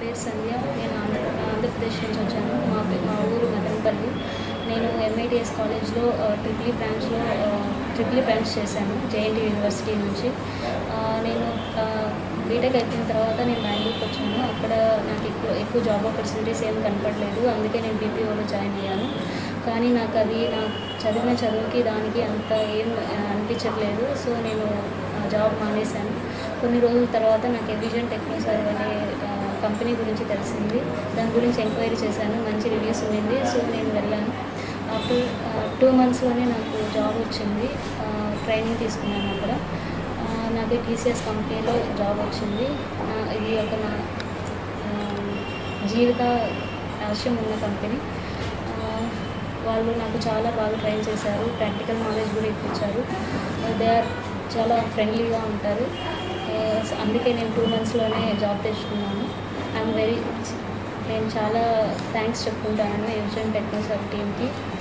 పేరు సంధ్య. నేను ఆంధ్రప్రదేశ్ నుంచి వచ్చాను. మా ఊరు మదనపల్లి. నేను ఎంఐటిఎస్ కాలేజ్లో ట్రిపుల్ ఈ బ్రాంచ్ చేశాను జేఎన్టీ యూనివర్సిటీ నుంచి. నేను బీటెక్ అయిపోయిన తర్వాత నేను బెంగళూరుకి వచ్చాను. అక్కడ నాకు ఎక్కువ జాబ్ ఆపర్చునిటీస్ ఏం కనపడలేదు. అందుకే నేను బీపీఓలో జాయిన్ అయ్యాను. కానీ నాకు చదివిన చదువుకి దానికి అంత ఏం అనిపించట్లేదు. సో నేను జాబ్ మానేశాను. కొన్ని రోజుల తర్వాత నాకు ఎవిజన్ టెక్నోసర్వ్ అనే కంపెనీ గురించి తెలిసింది. దాని గురించి ఎంక్వైరీ చేశాను. మంచి రివ్యూస్ ఉండింది. సో నేను వెళ్ళాను. ఆఫ్టర్ 2 monthsలోనే నాకు జాబ్ వచ్చింది. ట్రైనింగ్ తీసుకున్నాను అక్కడ. నాకు టీసీఎస్ కంపెనీలో జాబ్ వచ్చింది. ఇది నా జీవిత ఆశయం ఉన్న కంపెనీ. వాళ్ళు నాకు చాలా బాగా ట్రైన్ చేశారు. ప్రాక్టికల్ నాలెడ్జ్ కూడా ఇప్పించారు. దే ఆర్ చాలా ఫ్రెండ్లీగా ఉంటారు. అందుకే నేను 2 monthsలోనే జాబ్ తెచ్చుకున్నాను. నేను చాలా థ్యాంక్స్ చెప్పుకుంటాను ఎవిజన్ టెక్నోసర్వ్ టీమ్కి.